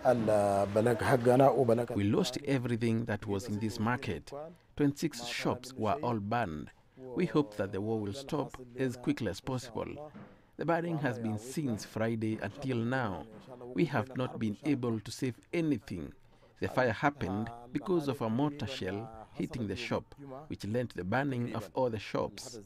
We lost everything that was in this market. 26 shops were all burned. We hope that the war will stop as quickly as possible. The burning has been since Friday until now. We have not been able to save anything. The fire happened because of a mortar shell hitting the shop, which led to the burning of all the shops.